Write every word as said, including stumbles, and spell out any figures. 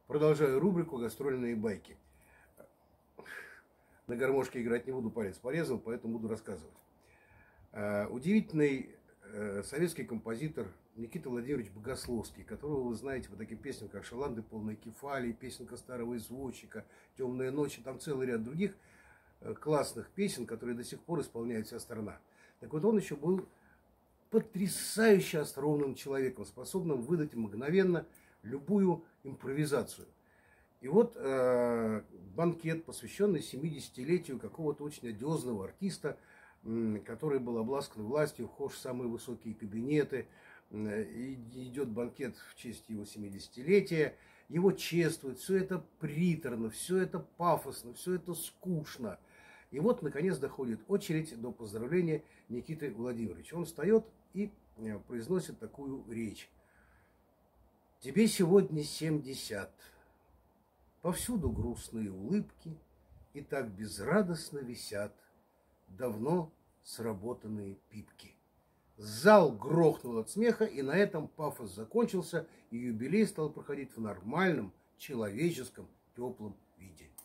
Продолжаю рубрику «Гастрольные байки». На гармошке играть не буду, палец порезал, поэтому буду рассказывать. Удивительный советский композитор Никита Владимирович Богословский, которого вы знаете по таким песням, как «Шаланды полной кефали», песенка старого извозчика, «Темная ночь», и там целый ряд других классных песен, которые до сих пор исполняет вся страна. Так вот, он еще был потрясающе остроумным человеком, способным выдать мгновенно любую импровизацию. И вот э, банкет, посвященный семидесятилетию какого-то очень одиозного артиста, э, который был обласкан властью, вхож в самые высокие кабинеты. Э, и идет банкет в честь его семидесятилетия. Его чествуют. Все это приторно, все это пафосно, все это скучно. И вот, наконец, доходит очередь до поздравления Никиты Владимировича. Он встает и произносит такую речь. «Тебе сегодня семьдесят. Повсюду грустные улыбки, и так безрадостно висят давно сработанные пипки». Зал грохнул от смеха, и на этом пафос закончился, и юбилей стал проходить в нормальном, человеческом, теплом виде.